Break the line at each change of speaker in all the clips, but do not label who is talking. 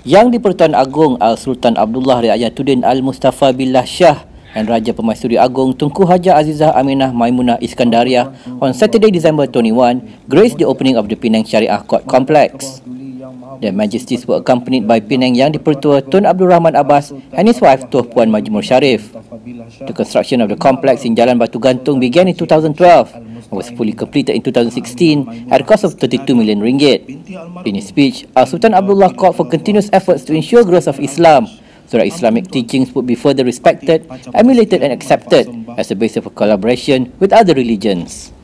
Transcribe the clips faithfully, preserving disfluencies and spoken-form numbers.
Yang di-Pertuan Agong Al-Sultan Abdullah Ri'ayatuddin Al-Mustafa Billah Shah and Raja Permaisuri Agong Tunku, Hajah, Azizah, Aminah, Maimunah, Iskandariah on Saturday, December twenty-first, graced the opening of the Penang Syariah Court Complex. The Majesties were accompanied by Penang Yang di-Pertua Tun Rahman Abbas and his wife Toh Puan Majimor Shariff. The construction of the complex in Jalan Batu Gantung began in two thousand twelve and was fully completed in two thousand sixteen at a cost of thirty-two million ringgit. In his speech, Al-Sultan Abdullah called for continuous efforts to ensure growth of Islam so that Islamic teachings would be further respected, emulated and accepted as a basis for collaboration with other religions.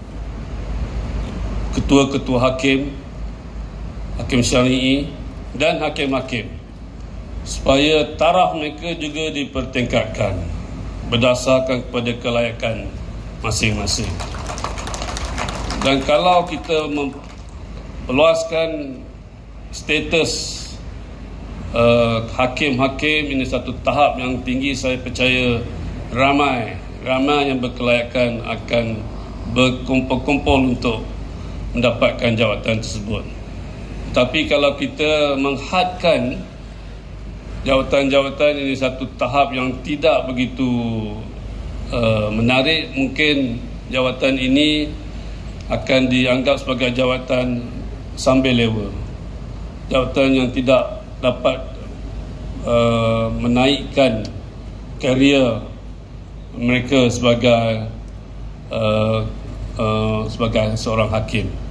Ketua-ketua hakim, hakim syari'i dan hakim-hakim supaya taraf mereka juga dipertingkatkan berdasarkan kepada kelayakan masing-masing. Dan kalau kita memperluaskan status uh, hakim-hakim, ini satu tahap yang tinggi, saya percaya ramai ramai yang berkelayakan akan berkumpul-kumpul untuk mendapatkan jawatan tersebut. Tapi kalau kita menghadkan jawatan-jawatan ini satu tahap yang tidak begitu uh, menarik, mungkin jawatan ini akan dianggap sebagai jawatan sambil lewa, jawatan yang tidak dapat uh, menaikkan karier mereka sebagai uh, uh, sebagai seorang hakim.